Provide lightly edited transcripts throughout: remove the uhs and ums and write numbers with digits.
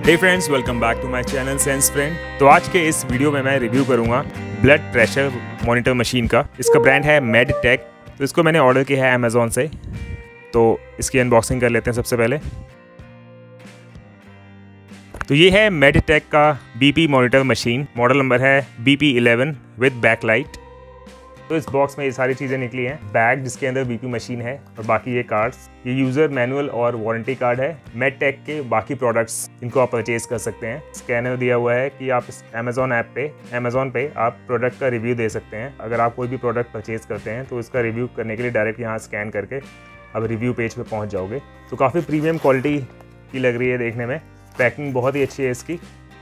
Hey friends, welcome back to my channel sense friend. तो आज के इस वीडियो में मैं रिव्यू करूंगा ब्लड प्रेशर मॉनिटर मशीन का। इसका ब्रांड है मेडटेक। तो इसको मैंने ऑर्डर किया है अमेज़ॉन से। तो इसकी अनबॉक्सिंग कर लेते हैं सबसे पहले। तो ये है मेडटेक का BP monitor machine. Model number है BP11 विद बैकलाइट। तो इस बॉक्स में ये सारी चीज़ें निकली हैं। बैग जिसके अंदर बीपी मशीन है और बाकी ये कार्ड्स। ये यूज़र मैनुअल और वारंटी कार्ड है मेडटेक के बाकी प्रोडक्ट्स, इनको आप परचेज कर सकते हैं। स्कैनर दिया हुआ है कि आप अमेज़ॉन ऐप पे, अमेज़ॉन पे आप प्रोडक्ट का रिव्यू दे सकते हैं। अगर आप कोई भी प्रोडक्ट परचेज करते हैं तो इसका रिव्यू करने के लिए डायरेक्ट यहाँ स्कैन करके आप रिव्यू पेज पे पहुँच जाओगे। तो काफ़ी प्रीमियम क्वालिटी की लग रही है देखने में। पैकिंग बहुत ही अच्छी है इसकी।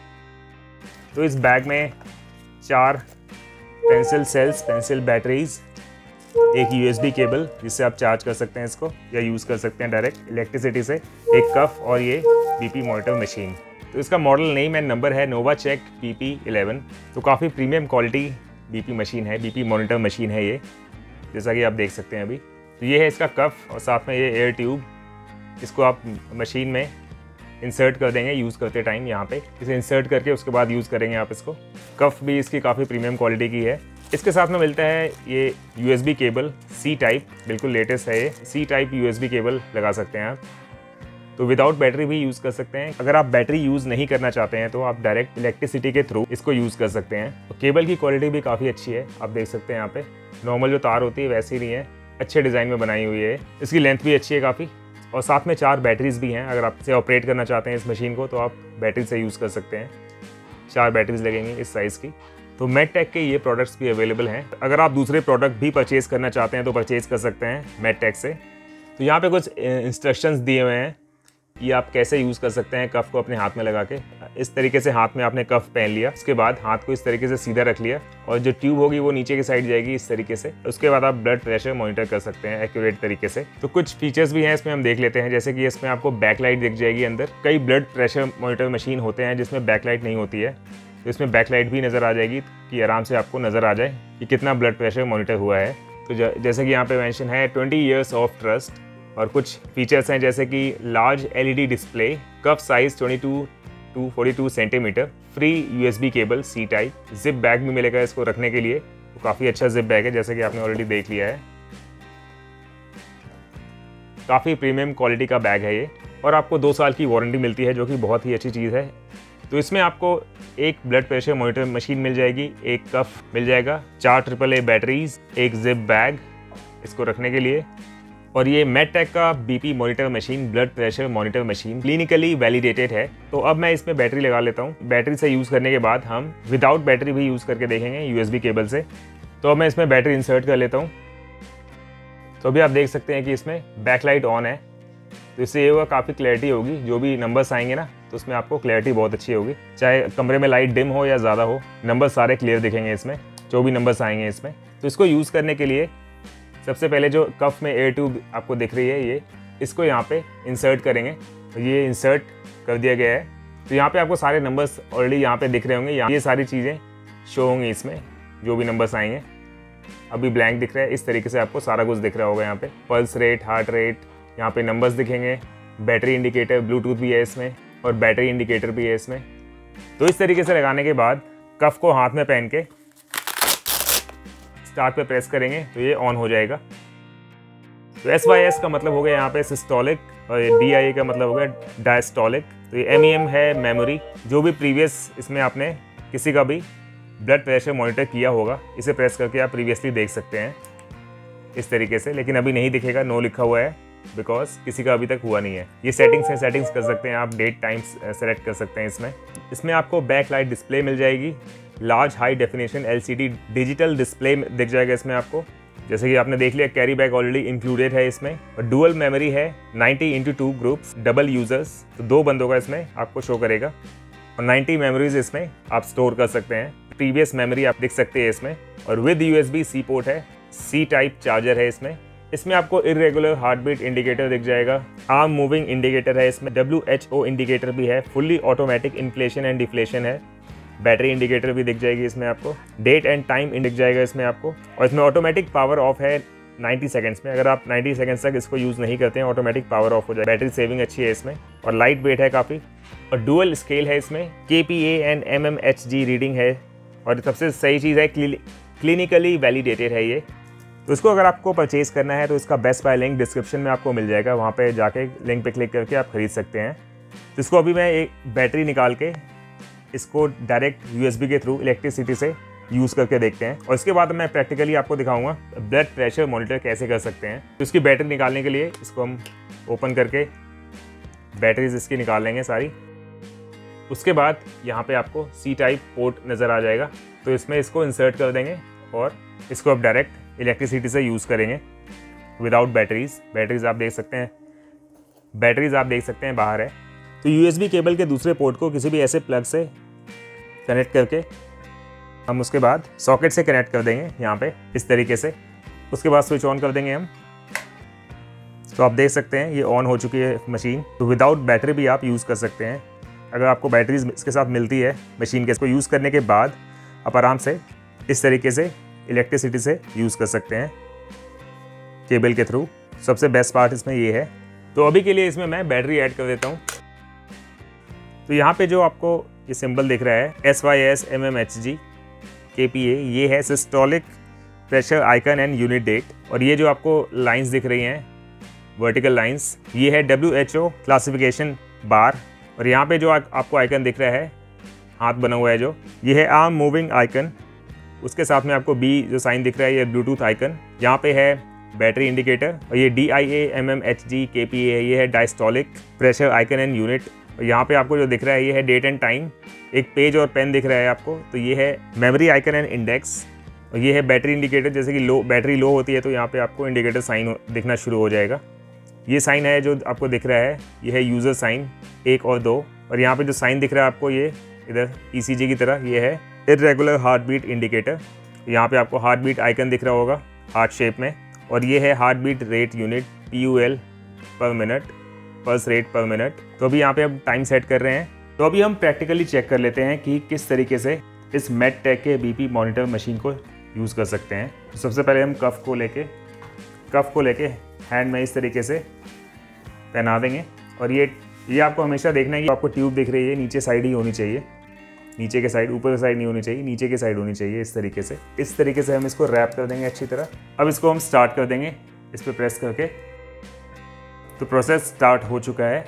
तो इस बैग में 4 पेंसिल सेल्स, पेंसिल बैटरीज, एक USB केबल जिससे आप चार्ज कर सकते हैं इसको या यूज़ कर सकते हैं डायरेक्ट इलेक्ट्रिसिटी से, एक कफ और ये BP मॉनिटर मशीन। तो इसका मॉडल नेम एंड नंबर है नोवाचेक BP11। तो काफ़ी प्रीमियम क्वालिटी BP मशीन है, BP मॉनिटर मशीन है ये, जैसा कि आप देख सकते हैं अभी। तो ये है इसका कफ और साथ में ये एयर ट्यूब। इसको आप मशीन में इंसर्ट कर देंगे यूज़ करते टाइम। यहाँ पे इसे इंसर्ट करके उसके बाद यूज़ करेंगे आप इसको। कफ भी इसकी काफ़ी प्रीमियम क्वालिटी की है। इसके साथ में मिलता है ये USB केबल C टाइप, बिल्कुल लेटेस्ट है ये। C टाइप USB केबल लगा सकते हैं आप। तो विदाउट बैटरी भी यूज़ कर सकते हैं। अगर आप बैटरी यूज़ नहीं करना चाहते हैं तो आप डायरेक्ट इलेक्ट्रिसिटी के थ्रू इसको यूज़ कर सकते हैं। तो केबल की क्वालिटी भी काफ़ी अच्छी है, आप देख सकते हैं यहाँ पे। नॉर्मल जो तार होती है वैसी नहीं है, अच्छे डिज़ाइन में बनाई हुई है। इसकी लेंथ भी अच्छी है काफ़ी। और साथ में 4 बैटरीज भी हैं। अगर आप इसे ऑपरेट करना चाहते हैं इस मशीन को तो आप बैटरी से यूज़ कर सकते हैं। 4 बैटरीज लगेंगी इस साइज़ की। तो मेडटेक के ये प्रोडक्ट्स भी अवेलेबल हैं। अगर आप दूसरे प्रोडक्ट भी परचेज़ करना चाहते हैं तो परचेज़ कर सकते हैं मेडटेक से। तो यहाँ पे कुछ इंस्ट्रक्शंस दिए हुए हैं कि आप कैसे यूज़ कर सकते हैं कफ को अपने हाथ में लगा के। इस तरीके से हाथ में आपने कफ पहन लिया, उसके बाद हाथ को इस तरीके से सीधा रख लिया और जो ट्यूब होगी वो नीचे की साइड जाएगी इस तरीके से। उसके बाद आप ब्लड प्रेशर मॉनिटर कर सकते हैं एक्यूरेट तरीके से। तो कुछ फीचर्स भी हैं इसमें, हम देख लेते हैं। जैसे कि इसमें आपको बैकलाइट दिख जाएगी अंदर। कई ब्लड प्रेशर मॉनिटर मशीन होते हैं जिसमें बैकलाइट नहीं होती है, तो इसमें बैकलाइट भी नज़र आ जाएगी कि आराम से आपको नज़र आ जाए कि कितना ब्लड प्रेशर मॉनिटर हुआ है। तो जैसे कि यहाँ पे मेंशन है 20 years ऑफ ट्रस्ट। और कुछ फीचर्स हैं जैसे कि large LED display, cuff size 22 to 42 centimetre, free USB cable C type, zip bag भी मिलेगा इसको रखने के लिए। तो काफ़ी अच्छा जिप बैग है जैसे कि आपने ऑलरेडी देख लिया है। काफ़ी प्रीमियम क्वालिटी का बैग है ये। और आपको 2 साल की वारंटी मिलती है जो कि बहुत ही अच्छी चीज़ है। तो इसमें आपको एक ब्लड प्रेशर मॉनिटर मशीन मिल जाएगी, एक कफ मिल जाएगा, 4 AAA बैटरीज, एक जिप बैग इसको रखने के लिए। और ये मेडटेक का BP monitor machine, blood pressure monitor machine, clinically validated है। तो अब मैं इसमें बैटरी लगा लेता हूँ। बैटरी से यूज़ करने के बाद हम विदाउट बैटरी भी यूज़ करके देखेंगे USB केबल से। तो अब मैं इसमें बैटरी इंसर्ट कर लेता हूँ। तो अभी आप देख सकते हैं कि इसमें बैकलाइट ऑन है। तो इससे ये होगा काफ़ी क्लैरिटी होगी। जो भी नंबर्स आएंगे ना तो उसमें आपको क्लैरिटी बहुत अच्छी होगी। चाहे कमरे में लाइट डिम हो या ज़्यादा हो, नंबर सारे क्लियर दिखेंगे इसमें, जो भी नंबर्स आएंगे इसमें। तो इसको यूज़ करने के लिए सबसे पहले जो कफ में एयर ट्यूब आपको दिख रही है ये, इसको यहाँ पे इंसर्ट करेंगे। तो ये इंसर्ट कर दिया गया है। तो यहाँ पे आपको सारे नंबर्स ऑलरेडी यहाँ पे दिख रहे होंगे। ये सारी चीज़ें शो होंगी इसमें, जो भी नंबर्स आएंगे। अभी ब्लैंक दिख रहा है, इस तरीके से आपको सारा कुछ दिख रहा होगा। यहाँ पे पल्स रेट, हार्ट रेट, यहाँ पे नंबर्स दिखेंगे, बैटरी इंडिकेटर, ब्लूटूथ भी है इसमें और बैटरी इंडिकेटर भी है इसमें। तो इस तरीके से लगाने के बाद कफ को हाथ में पहन के स्टार्ट पे प्रेस करेंगे तो ये ऑन हो जाएगा। तो SYS का मतलब हो गया यहाँ पे सिस्टोलिक और DIA का मतलब हो गया डायस्टोलिक। तो ये MEM है मेमोरी। जो भी प्रीवियस इसमें आपने किसी का भी ब्लड प्रेशर मॉनिटर किया होगा, इसे प्रेस करके आप प्रीवियसली देख सकते हैं इस तरीके से। लेकिन अभी नहीं दिखेगा, नो लिखा हुआ है, बिकॉज किसी का अभी तक हुआ नहीं है। ये सेटिंग्स है, सेटिंग्स कर सकते हैं आप, डेट टाइम्स सेलेक्ट कर सकते हैं इसमें आपको बैकलाइट डिस्प्ले मिल जाएगी, large high definition LCD digital display दिख जाएगा इसमें आपको। जैसे कि आपने देख लिया, कैरी बैग ऑलरेडी इंक्लूडेड है इसमें। और डुअल मेमोरी है 90x2 ग्रुप्स, डबल यूजर्स, तो 2 बंदों का इसमें आपको शो करेगा। और 90 मेमोरीज इसमें आप स्टोर कर सकते हैं। प्रीवियस मेमोरी आप देख सकते हैं इसमें। और विद USB-C पोर्ट है, C टाइप चार्जर है इसमें आपको इरेगुलर हार्ट बीट इंडिकेटर दिख जाएगा, आर्म मूविंग इंडिकेटर है इसमें, WHO इंडिकेटर भी है, fully automatic inflation and deflation है, बैटरी इंडिकेटर भी दिख जाएगी इसमें आपको, डेट एंड टाइम दिख जाएगा इसमें आपको। और इसमें ऑटोमेटिक पावर ऑफ है 90 सेकंड्स में। अगर आप 90 सेकंड्स तक इसको यूज़ नहीं करते हैं ऑटोमेटिक पावर ऑफ हो जाए। बैटरी सेविंग अच्छी है इसमें और लाइट वेट है काफ़ी, और डुअल स्केल है इसमें, KPA एंड mmHg रीडिंग है, और सबसे सही चीज़ है क्लिनिकली वैलिडेटेड है ये। तो इसको अगर आपको परचेज़ करना है तो इसका बेस्ट बाय लिंक डिस्क्रिप्शन में आपको मिल जाएगा, वहाँ पे जाके लिंक पे क्लिक करके आप ख़रीद सकते हैं। तो इसको अभी मैं एक बैटरी निकाल के इसको डायरेक्ट USB के थ्रू इलेक्ट्रिसिटी से यूज़ करके देखते हैं, और इसके बाद मैं प्रैक्टिकली आपको दिखाऊंगा ब्लड प्रेशर मॉनिटर कैसे कर सकते हैं। तो इसकी बैटरी निकालने के लिए इसको हम ओपन करके बैटरीज इसकी निकाल लेंगे सारी। उसके बाद यहाँ पे आपको C टाइप पोर्ट नज़र आ जाएगा, तो इसमें इसको इंसर्ट कर देंगे और इसको अब डायरेक्ट इलेक्ट्रिसिटी से यूज़ करेंगे विदाउट बैटरीज आप देख सकते हैं, बाहर है। तो USB केबल के दूसरे पोर्ट को किसी भी ऐसे प्लग से कनेक्ट करके हम उसके बाद सॉकेट से कनेक्ट कर देंगे यहाँ पे इस तरीके से। उसके बाद स्विच ऑन कर देंगे हम। तो आप देख सकते हैं ये ऑन हो चुकी है मशीन। तो विदाउट बैटरी भी आप यूज़ कर सकते हैं। अगर आपको बैटरीज इसके साथ मिलती है मशीन के, इसको यूज़ करने के बाद आप आराम से इस तरीके से इलेक्ट्रिसिटी से यूज़ कर सकते हैं केबल के थ्रू। सबसे बेस्ट पार्ट इसमें ये है। तो अभी के लिए इसमें मैं बैटरी ऐड कर देता हूँ। तो यहाँ पे जो आपको ये सिंबल दिख रहा है SYS mmHg KPA, ये है systolic pressure icon and unit date, और ये जो आपको लाइंस दिख रही हैं वर्टिकल लाइंस, ये है WHO क्लासिफिकेशन बार, और यहाँ पे जो आपको आइकन दिख रहा है हाथ बना हुआ है जो, ये है आर्म मूविंग आइकन। उसके साथ में आपको B जो साइन दिख रहा है ये ब्लूटूथ आइकन। यहाँ पे है बैटरी इंडिकेटर, और ये DIA mmHg KPA है, ये है diastolic pressure icon and unit. और यहाँ पे आपको जो दिख रहा है ये है डेट एंड टाइम, एक पेज और पेन दिख रहा है आपको, तो ये है मेमोरी आइकन एंड इंडेक्स, और ये है बैटरी इंडिकेटर। जैसे कि बैटरी लो होती है तो यहाँ पे आपको इंडिकेटर साइन दिखना शुरू हो जाएगा। ये साइन है जो आपको दिख रहा है, ये है यूज़र साइन 1 और 2, और यहाँ पे जो साइन दिख रहा है आपको ये इधर ECG की तरह, ये है इरेगुलर हार्ट बीट इंडिकेटर। यहाँ पे आपको हार्ट बीट आइकन दिख रहा होगा हार्ट शेप में, और ये है heartbeat rate unit PUL per minute, pulse rate per minute. तो अभी यहाँ पे हम टाइम सेट कर रहे हैं। तो अभी हम प्रैक्टिकली चेक कर लेते हैं कि किस तरीके से इस मेडटेक के BP मॉनिटर मशीन को यूज़ कर सकते हैं। तो सबसे पहले हम कफ को लेके हैंड में इस तरीके से पहना देंगे, और ये आपको हमेशा देखना है कि आपको ट्यूब दिख रही है नीचे साइड ही होनी चाहिए, नीचे के साइड, ऊपर के साइड नहीं होनी चाहिए, नीचे के साइड होनी चाहिए। इस तरीके से हम इसको रैप कर देंगे अच्छी तरह। अब इसको हम स्टार्ट कर देंगे इस पर प्रेस करके। तो प्रोसेस स्टार्ट हो चुका है।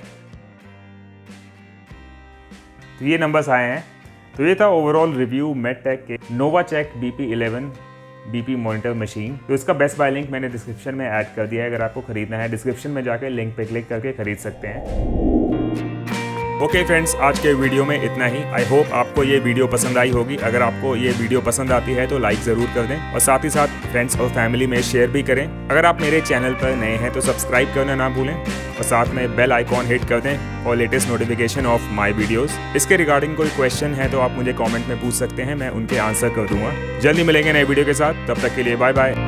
तो ये नंबर्स आए हैं। तो ये था ओवरऑल रिव्यू मेडटेक के नोवाचेक BP11 BP मॉनिटर मशीन। तो इसका बेस्ट बाय लिंक मैंने डिस्क्रिप्शन में ऐड कर दिया है। अगर आपको खरीदना है डिस्क्रिप्शन में जाकर लिंक पे क्लिक करके खरीद सकते हैं। ओके फ्रेंड्स, आज के वीडियो में इतना ही। आई होप आपको ये वीडियो पसंद आई होगी। अगर आपको ये वीडियो पसंद आती है तो लाइक ज़रूर कर दें, और साथ ही साथ फ्रेंड्स और फैमिली में शेयर भी करें। अगर आप मेरे चैनल पर नए हैं तो सब्सक्राइब करना ना भूलें, और साथ में बेल आइकॉन हिट कर दें और latest notification of my videos. इसके रिगार्डिंग कोई क्वेश्चन है तो आप मुझे कॉमेंट में पूछ सकते हैं, मैं उनके आंसर कर दूंगा। जल्दी मिलेंगे नए वीडियो के साथ, तब तक के लिए बाय बाय।